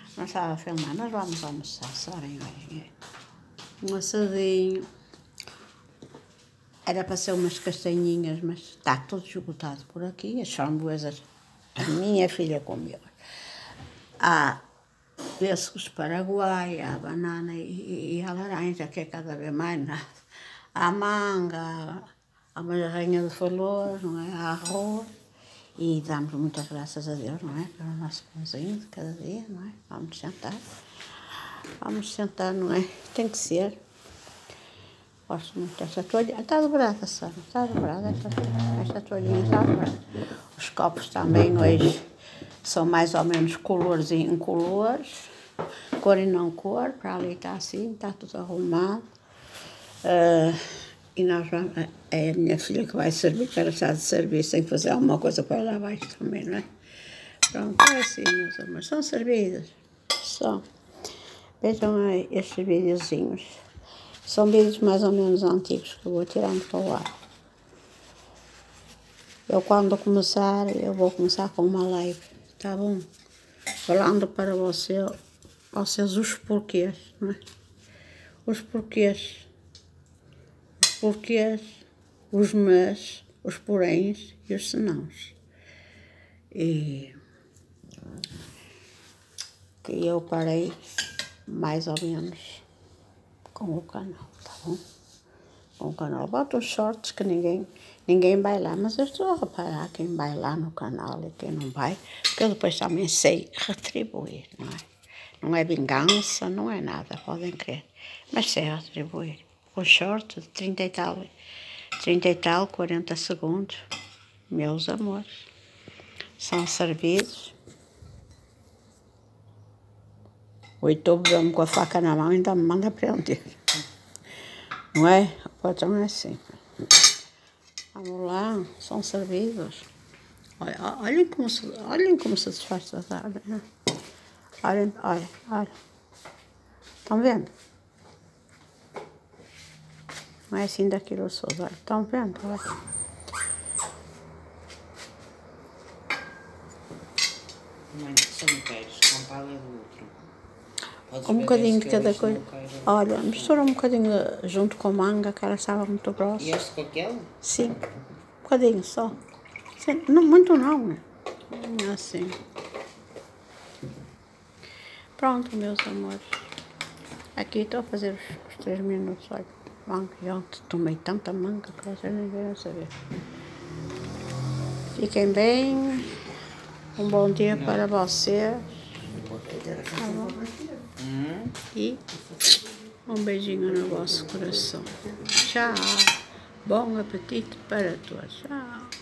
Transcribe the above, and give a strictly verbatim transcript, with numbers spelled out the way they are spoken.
Não estava a filmar, nós vamos almoçar, sabem hoje. Um assadinho. Era para ser umas castanhinhas, mas está tudo esgotado por aqui. As framboesas, a minha filha comeu. Há pêssegos paraguai, há banana e, e a laranja, que é cada vez mais nada. Há manga, há uma jarrinha de flores, não é? Há arroz. E damos muitas graças a Deus, não é? Pelo nosso pãozinho de cada dia, não é? Vamos sentar. Vamos sentar, não é? Tem que ser. Gosto muito desta toalhinha. Está dobrada, Sara. Está dobrada. Esta, esta toalhinha está dobrada. Os copos também hoje são mais ou menos colores em colores. Cor e não cor. Para ali está assim, está tudo arrumado. Uh, e nós vamos... É a minha filha que vai servir, que ela está de serviço, tem que fazer alguma coisa para lá abaixo também, não é? Pronto, é assim, meus amores. São servidas. São. Vejam aí estes videozinhos. São vídeos mais ou menos antigos que eu vou tirando para o ar. Eu quando começar, eu vou começar com uma live, tá bom? Falando para você, vocês os porquês, não é? Os porquês. Os porquês, os mas, os poréns e os senãos. E que eu parei mais ou menos com o canal, tá bom? Com o canal. Bota os shorts que ninguém, ninguém vai lá, mas eu estou a reparar quem vai lá no canal e quem não vai, porque eu depois também sei retribuir, não é? Não é vingança, não é nada, podem crer, mas sei retribuir. O short de trinta e tal, trinta e tal, quarenta segundos, meus amores, são servidos. O YouTube vê-me com a faca na mão e ainda me manda prender. Não é? Então é assim. Vamos lá, são servidos. Olha, olhem como se, olhem como se desfaz da tarde, né? Olhem, olha, olha. Estão vendo? Não é assim daquilo só, olha. Estão vendo? Olha. Mãe, se não queres, comprar é do outro. Um bocadinho de cada coisa. Olha, mistura um bocadinho junto com manga, que ela estava muito grossa. E este com aquele? Sim, um bocadinho só. Sim, não, muito não. Assim. Pronto, meus amores. Aqui estou a fazer os, os três minutos. Olha, manga. Eu tomei tanta manga que vocês nem querem saber. Fiquem bem. Um bom dia não. Para vocês. Tá bom? Hum. E um beijinho no vosso coração. Tchau. Bom apetite para todos. Tchau.